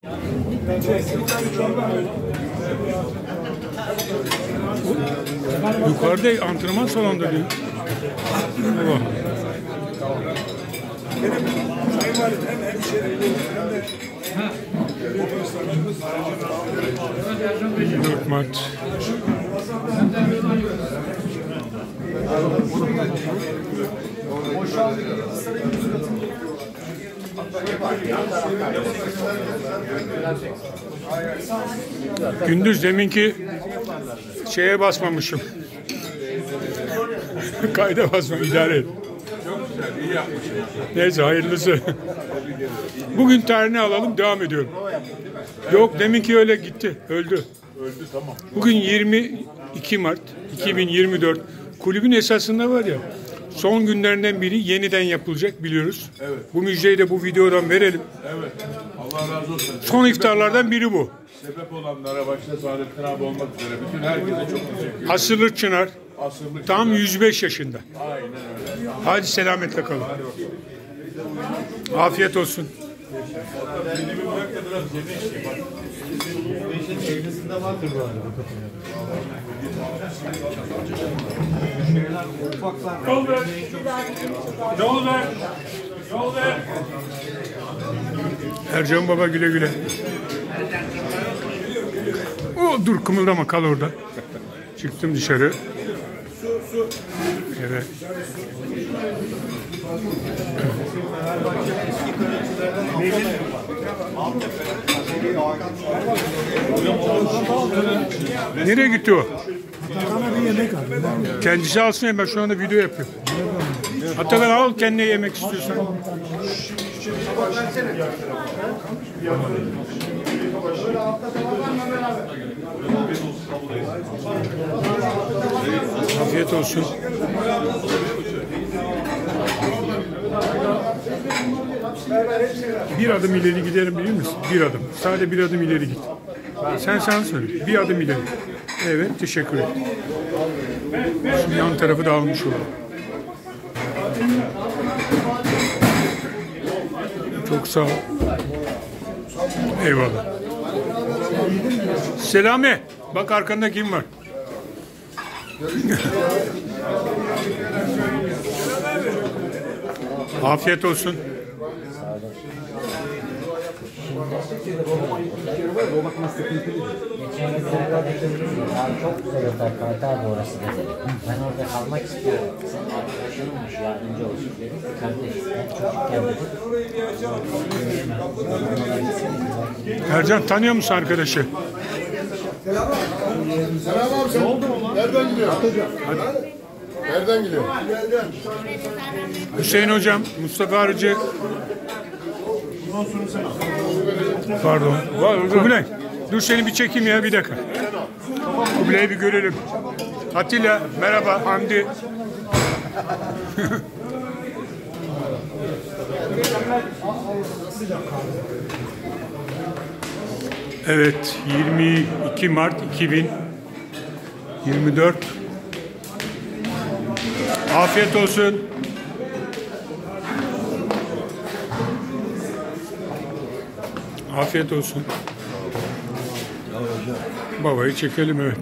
Yukarıda antrenman salonunda diyor. Baba. Sayın Valim hem hemşehri hem de 4 Mart. Gündüz deminki şeye basmamışım. Kayda basma, idare et. Neyse hayırlısı. Bugün tarihini alalım, devam ediyorum. Yok, deminki öyle gitti, öldü. tamam. Bugün 22 Mart 2024. Kulübün esasında var ya, son günlerinden biri yeniden yapılacak biliyoruz. Evet. Bu müjdeyi de bu videodan verelim. Evet. Allah razı olsun. Son iftarlardan biri bu. Sebep olanlara başta Saadettin abi olmak üzere bütün herkese çok teşekkür ederim. Asırlı Çınar Asırlık tam 105 yaşında. Aynen öyle. Hadi selametle kalın. Afiyet olsun. Yol ver. Yol ver. Yol ver. Ercan Baba güle güle. Dur kımıldama, kal orada. Çıktım dışarı. Evet. Nereye gitti o? Kendisi alsın ya, ben şu anda video yapıyorum. Atakan al, kendine yemek istiyorsan. Afiyet olsun. Bir adım ileri giderim bilir misin? Bir adım. Sadece bir adım ileri git. Sen söyle. Bir adım ileri. Evet, teşekkür ederim. Şimdi yan tarafı da almış olalım. Çok sağ ol. Eyvallah. Selami. Bak arkanda kim var? Afiyet olsun. Çok güzel otel Fatih abi orası dedi. Ben orada kalmak istiyorum. Senin arkadaşınmış, yardımcı olsun dedi. Kardeş, ben çocukken dedi. Ercan tanıyor musun arkadaşı? Selam abi sen. Ne oldu mu? Nereden gidiyor? Hadi. Nereden gidiyor? Hüseyin hocam, Mustafa Arıcı. Pardon. Kubilay. Dur seni bir çekeyim ya, bir dakika. Kubilay'ı bir görelim. Atilla, merhaba. Hamdi. Evet, 22 Mart 2024. Afiyet olsun. Afiyet olsun. Babayı çekelim, evet.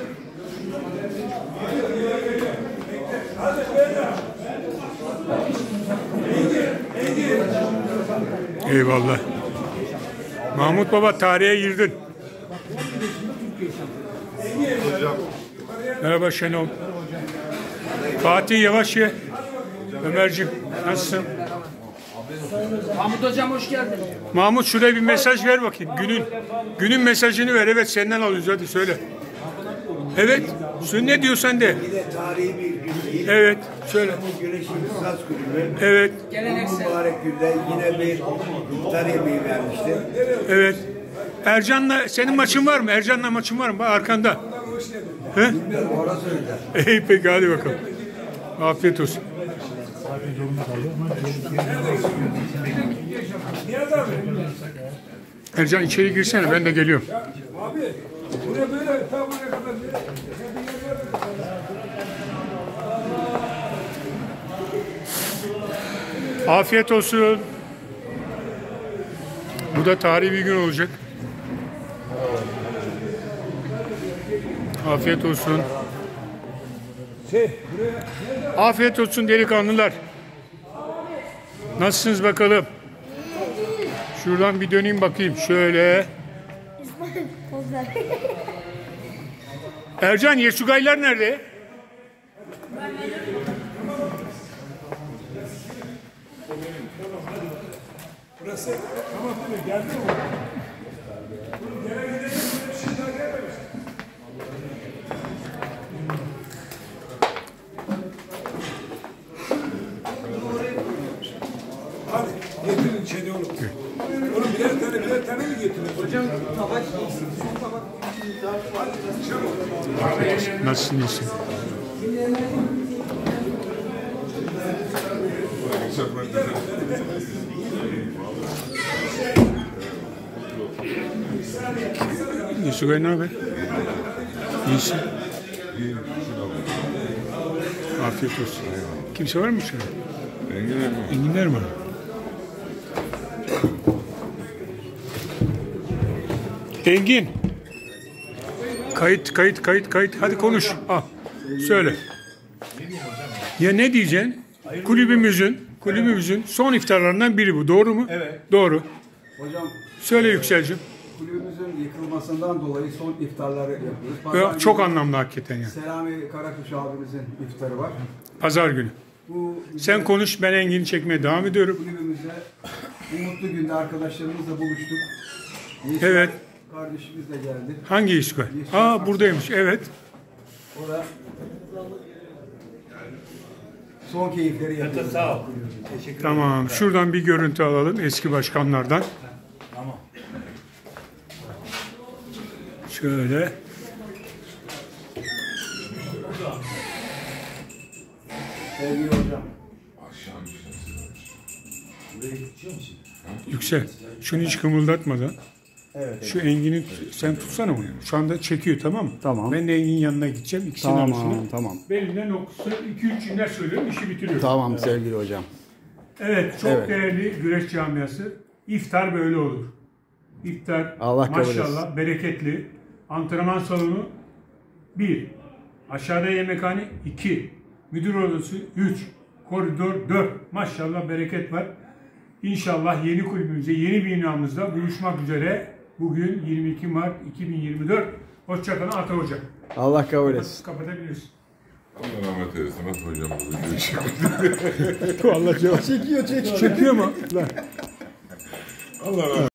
Eyvallah. Mahmut Baba, tarihe girdin. Merhaba Şenol. Fatih yavaş ye. Ömerciğim nasılsın? Mahmut hocam hoş geldin. Mahmut şuraya bir mesaj ver bakayım. Günün mesajını ver. Evet, senden alıyoruz, hadi söyle. Evet. Ne diyorsan de. Yine tarihi bir gün değil. Evet. Söyle. Güneşin Saz Kulübü. Evet. Bu mübarek günde yine bir iftar yemeği vermişti. Evet. Ercan'la senin maçın var mı? Ercan'la maçın var mı? Bak arkanda. He? Orası öyle. İyi peki, hadi bakalım. Afiyet olsun. Ercan içeri girsene, ben de geliyorum. Abi buraya böyle ta buraya kadar Afiyet olsun. Bu Bu da tarihi bir gün olacak. Afiyet olsun. Afiyet olsun delikanlılar. Nasılsınız bakalım? Şuradan bir döneyim bakayım. Şöyle. Ercan, Yeşugaylar nerede? Burası tamam mı? Geldi mi? Hadi getirin içeri oğlum. Oğlum birer tane mi getirin? Hocam tabak son tabak. Hadi çabuk. Nasılsın, iyisin? Yeşugay ne haber? İyisin. Afiyet olsun. Kimse var mı şurada? Enginler mi? Engin. Kayıt. Hadi konuş. Al. Söyle. Ya ne diyeceksin? Kulübümüzün son iftarlarından biri bu. Doğru mu? Evet. Doğru. Hocam Söyle Yüksel'cim. kulübümüzün yıkılmasından dolayı son iftarları yapıyoruz. Pazar Çok günü anlamlı hakikaten ya. Selami Karakuş abimizin iftarı var. Pazar günü. Bu Sen konuş, ben Engin'i çekmeye devam ediyorum. kulübümüzde bu mutlu günde arkadaşlarımızla buluştuk. Yeşil Evet. kardeşimiz de geldi. Hangi Yüksel'ay? Aa, buradaymış. Evet. O da son keyifleri yapıyor. Sağ ol. Tamam. Şuradan bir görüntü alalım eski başkanlardan. Tamam. Şöyle. Sevgili hocam. Yüksel. Şunu hiç kımıldatmadan. Evet. Şu Engin'i sen tutsana onu. Şu anda çekiyor, tamam mı? Tamam. Ben de Engin'in yanına gideceğim. İkisinin arasına. Tamam. Benimle noktası 2-3 cümle söylüyorum, işi bitiriyorum. Tamam sevgili hocam. Evet, çok Evet. değerli güreş camiası. İftar böyle olur. İftar Allah kabul etsin. maşallah bereketli. Antrenman salonu 1. Aşağıda yemekhane 2. Müdür odası 3. Koridor 4. Maşallah bereket var. İnşallah yeni kulübümüzde, yeni binamızda buluşmak üzere. Bugün 22 Mart 2024. Hoşçakalın Ata Hoca. Allah kabul etsin. Kapatabilirsin. Allah rahmet eylesin. Nasıl hocam bu videoyu çekti? Allah cevap. Çekiyor. Çekiyor mu? Allah rahmet